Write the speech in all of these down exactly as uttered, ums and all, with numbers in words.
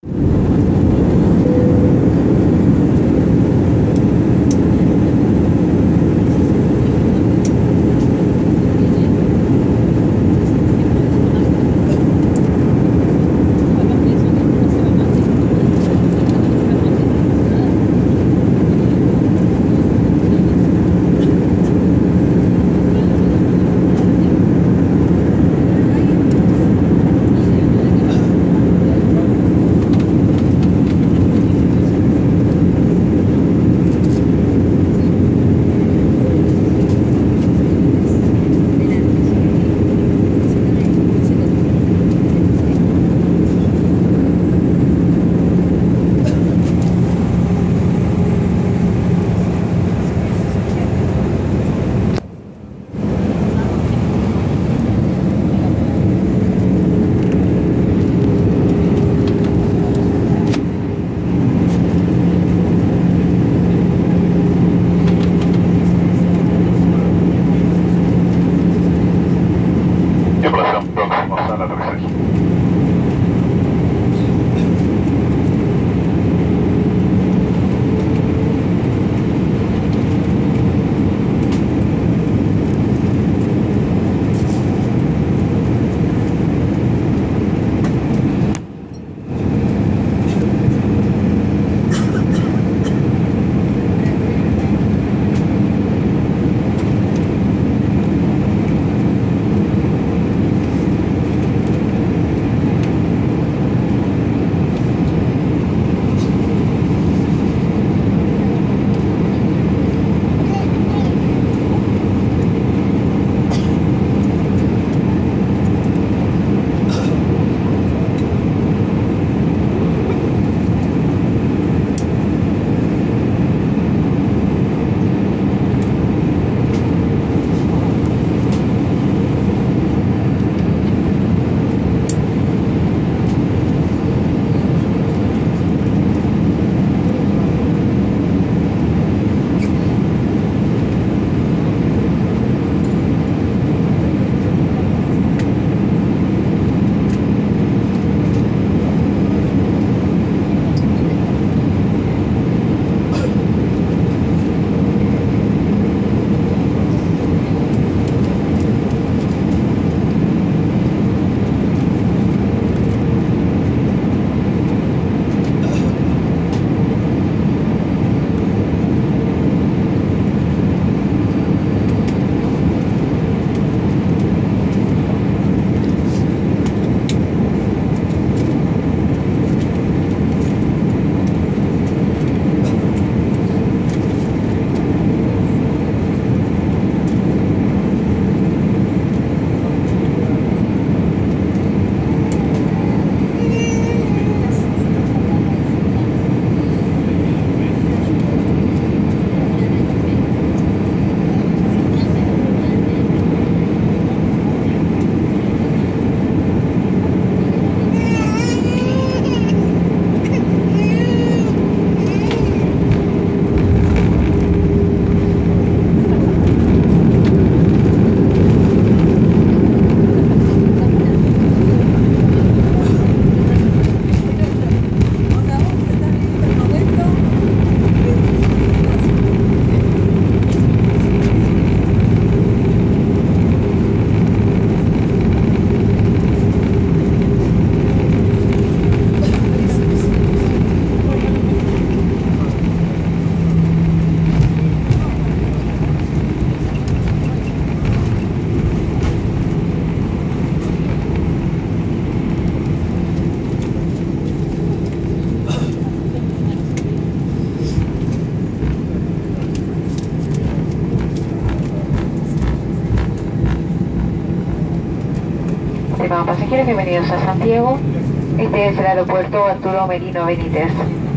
Estimados pasajeros, bienvenidos a Santiago. Este es el aeropuerto Arturo Merino Benítez.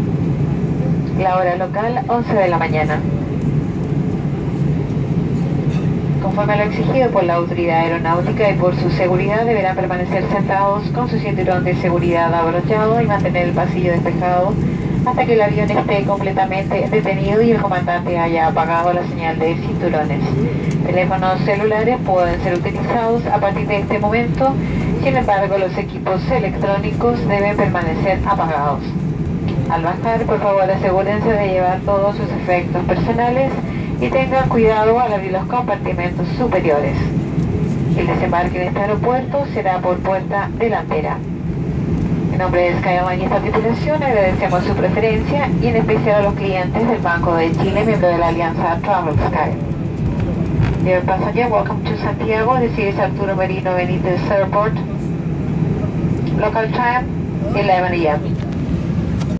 La hora local, once de la mañana. Conforme a lo exigido por la autoridad aeronáutica y por su seguridad, deberán permanecer sentados con su cinturón de seguridad abrochado y mantener el pasillo despejado hasta que el avión esté completamente detenido y el comandante haya apagado la señal de cinturones. Teléfonos celulares pueden ser utilizados a partir de este momento Sin embargo, los equipos electrónicos deben permanecer apagados. Al bajar, por favor, asegúrense de llevar todos sus efectos personales y tengan cuidado al abrir los compartimentos superiores. El desembarque en este aeropuerto será por puerta delantera. En nombre de SkyAirline y esta tripulación agradecemos su preferencia y en especial a los clientes del Banco de Chile, miembro de la alianza Travel Sky. Dear passenger, welcome to Santiago. This is Arturo Merino Benítez Airport. Local time eleven A M